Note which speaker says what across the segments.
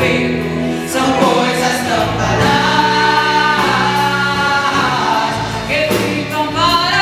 Speaker 1: feito, são coisas tão banais que ficam para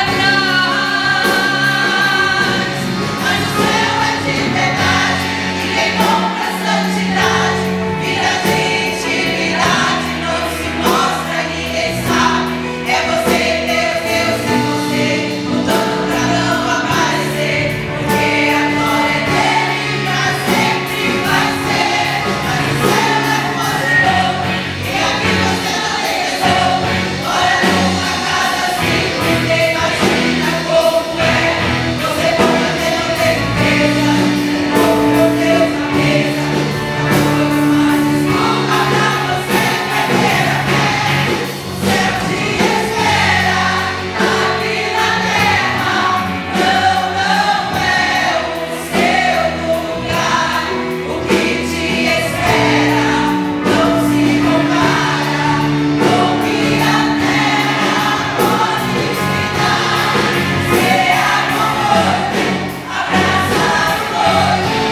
Speaker 1: trás. Mas o céu é de verdade, ninguém compra santidade, vida de intimidade, não se mostra, ninguém sabe. É você, Deus, Deus, é você, lutando pra não aparecer, porque a glória é dele pra sempre vai ser. Mas o céu é poderoso, e aqui você não regressou. Ora numa casa simples, imagina como é. Você pode até não ter riqueza, com meu Deus na mesa, a coisa mais esconda pra você perder a fé. O céu te espera, aqui na terra, não é o seu lugar. O que te espera não se compara com o que a terra pode te dar. Seja conforto, abraçar o noivo,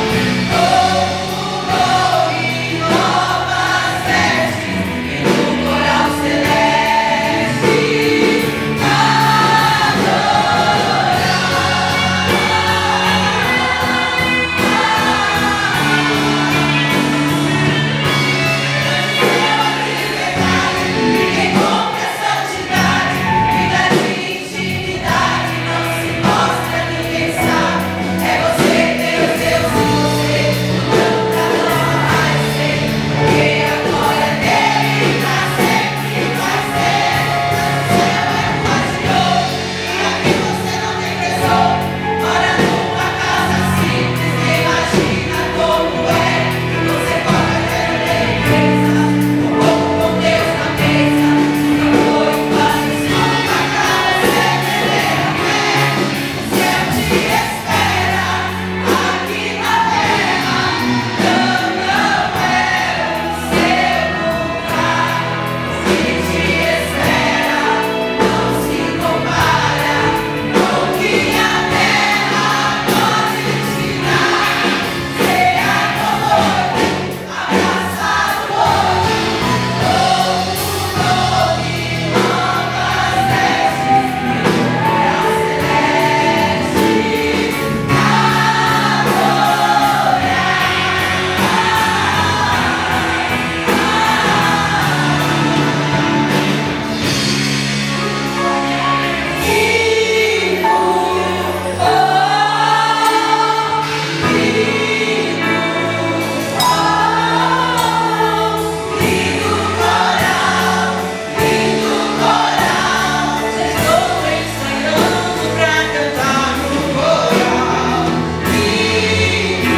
Speaker 1: novo e novas vestes, e no coral celeste ninguém compra santidade, vida de intimidade, não se mostra, ninguém sabe. É você, Deus, Deus, e você, lutando pra não aparecer, porque a glória dele pra sempre vai ser. O céu é maravilhoso, e aqui você não regressou. Mora numa casa simples, imagina como é. Você pode até não ter riqueza, um pouco com Deus na mesa, amor e paz esconda pra você perder a fé. O céu te espera, aqui na terra, não é o seu lugar. O que te espera não se compara com o que a terra pode te dar. Seja conforto, abraçar o noivo, novo e novas vestes, e no coral lindo coral, vocês estão ensaiando pra cantar no coral. Lindo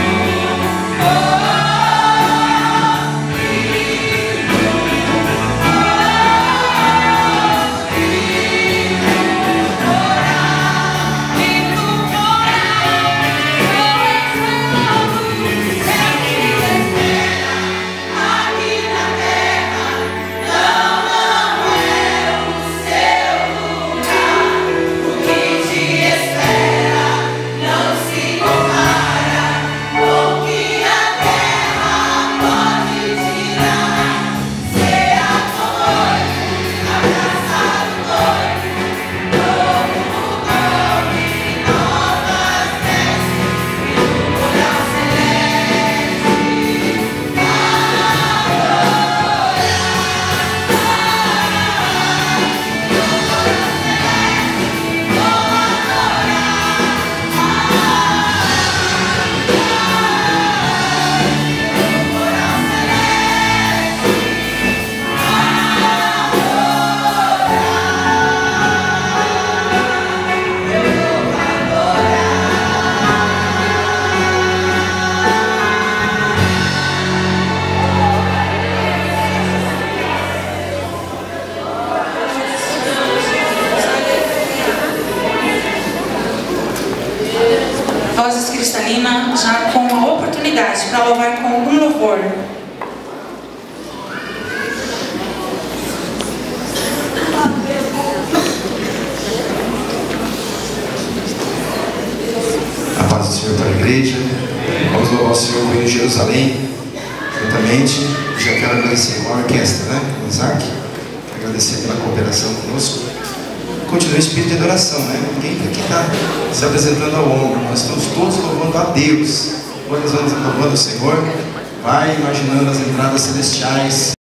Speaker 1: Vozes Cristalina, já com a oportunidade para louvar com um louvor.
Speaker 2: A paz do Senhor para a igreja. Vamos louvar o Senhor em Jerusalém. Juntamente Primeiramente, já quero agradecer a orquestra, né? O Isaac, agradecer pela cooperação conosco. Continue o espírito de adoração, né? Ninguém aqui está se apresentando ao ombro, nós estamos todos louvando a Deus. Quando nós vamos louvando o Senhor, vai imaginando as entradas celestiais.